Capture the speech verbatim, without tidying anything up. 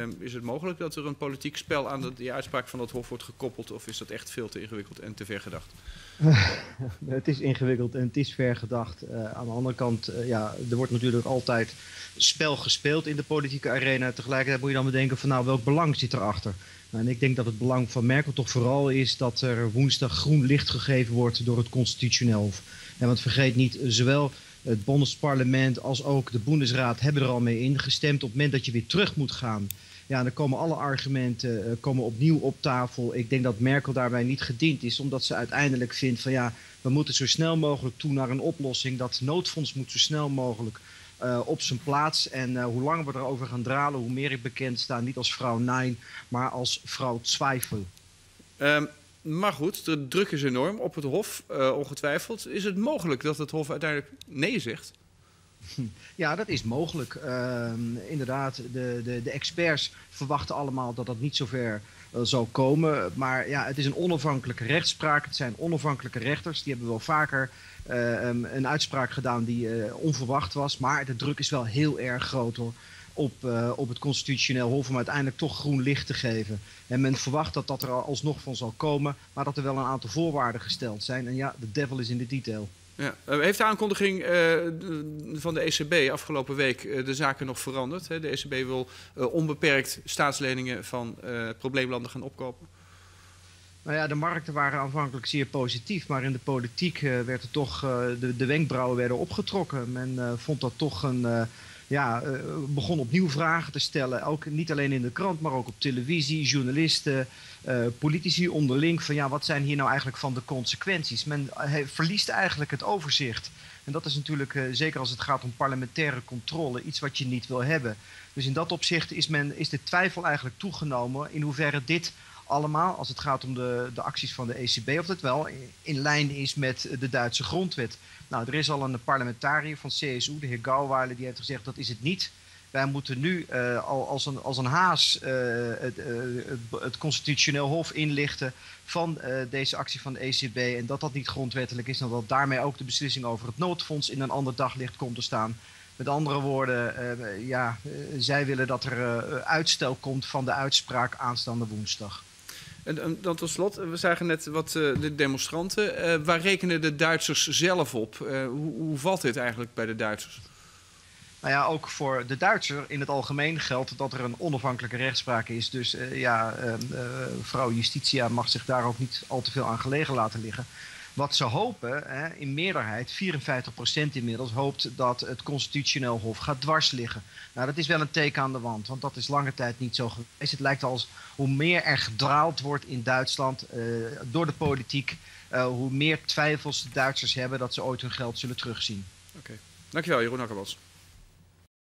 Um, is het mogelijk dat er een politiek spel aan de, die uitspraak van dat Hof wordt gekoppeld? Of is dat echt veel te ingewikkeld en te ver gedacht? Het is ingewikkeld en het is ver gedacht. Uh, aan de andere kant, uh, ja, er wordt natuurlijk altijd spel gespeeld in de politieke arena. Tegelijkertijd moet je dan bedenken van nou, welk belang zit erachter? Nou, en ik denk dat het belang van Merkel toch vooral is dat er woensdag groen licht gegeven wordt door het Constitutioneel Hof. En want vergeet niet, zowel het Bundesparlement als ook de Bundesraad hebben er al mee ingestemd. Op het moment dat je weer terug moet gaan, ja, dan komen alle argumenten uh, komen opnieuw op tafel. Ik denk dat Merkel daarbij niet gediend is, omdat ze uiteindelijk vindt van ja, we moeten zo snel mogelijk toe naar een oplossing. Dat noodfonds moet zo snel mogelijk uh, op zijn plaats. En uh, hoe langer we erover gaan dralen, hoe meer ik bekend sta, niet als vrouw Nein, maar als vrouw Twijfel. Um, maar goed, de druk is enorm op het Hof, uh, ongetwijfeld. Is het mogelijk dat het Hof uiteindelijk nee zegt? Ja, dat is mogelijk. Uh, inderdaad, de, de, de experts verwachten allemaal dat dat niet zover uh, zal komen. Maar ja, het is een onafhankelijke rechtspraak. Het zijn onafhankelijke rechters. Die hebben wel vaker uh, um, een uitspraak gedaan die uh, onverwacht was. Maar de druk is wel heel erg groot hoor. Op, uh, op het Constitutioneel Hof om uiteindelijk toch groen licht te geven. En men verwacht dat dat er alsnog van zal komen, maar dat er wel een aantal voorwaarden gesteld zijn. En ja, the devil is in the detail. Ja. Heeft de aankondiging uh, van de E C B afgelopen week uh, de zaken nog veranderd? Hè? De E C B wil uh, onbeperkt staatsleningen van uh, probleemlanden gaan opkopen. Nou ja, de markten waren aanvankelijk zeer positief, maar in de politiek uh, werd er toch, uh, de, de wenkbrauwen werden opgetrokken. Men uh, vond dat toch een... Uh, Ja, uh, begon opnieuw vragen te stellen. Ook niet alleen in de krant, maar ook op televisie, journalisten, uh, politici onderling. Van ja, wat zijn hier nou eigenlijk van de consequenties? Men uh, verliest eigenlijk het overzicht. En dat is natuurlijk, uh, zeker als het gaat om parlementaire controle, iets wat je niet wil hebben. Dus in dat opzicht is, men, is de twijfel eigenlijk toegenomen in hoeverre dit allemaal, als het gaat om de, de acties van de E C B, of dat wel in, in lijn is met de Duitse grondwet. Nou, er is al een parlementariër van C S U, de heer Gauweiler, die heeft gezegd dat is het niet. Wij moeten nu uh, al als een, als een haas uh, het, uh, het, het Constitutioneel Hof inlichten van uh, deze actie van de E C B. En dat dat niet grondwettelijk is en dat daarmee ook de beslissing over het noodfonds in een ander daglicht komt te staan. Met andere woorden, uh, ja, uh, zij willen dat er uh, uitstel komt van de uitspraak aanstaande woensdag. En dan tot slot, we zagen net wat uh, de demonstranten. Uh, waar rekenen de Duitsers zelf op? Uh, hoe, hoe valt dit eigenlijk bij de Duitsers? Nou ja, ook voor de Duitser in het algemeen geldt dat er een onafhankelijke rechtspraak is. Dus uh, ja, uh, uh, vrouw Justitia mag zich daar ook niet al te veel aan gelegen laten liggen. Wat ze hopen, hè, in meerderheid, vierenvijftig procent inmiddels, hoopt dat het Constitutioneel Hof gaat dwars liggen. Nou, dat is wel een teken aan de wand, want dat is lange tijd niet zo geweest. Het lijkt als hoe meer er gedraald wordt in Duitsland uh, door de politiek, uh, hoe meer twijfels de Duitsers hebben dat ze ooit hun geld zullen terugzien. Oké, okay. Dankjewel Jeroen Akkermans.